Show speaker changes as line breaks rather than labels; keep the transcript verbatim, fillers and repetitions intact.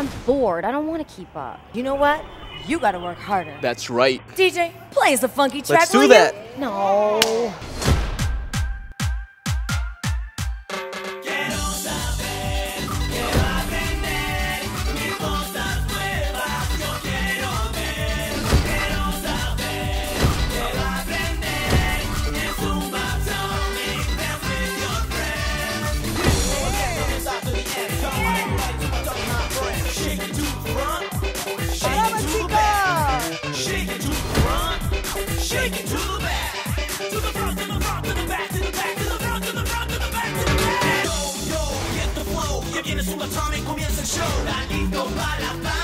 I'm bored. I don't want to keep up.
You know what? You gotta work harder.
That's right.
D J, play us a funky track,
Let's do
will
that.
you?
No.
Shake it to the back, to the front, to the front, to the back, to the back, to the front, to the front, to the back, to the back. Yo, yo, get the flow, que viene zumbatomic, comienza el show. Está listo para la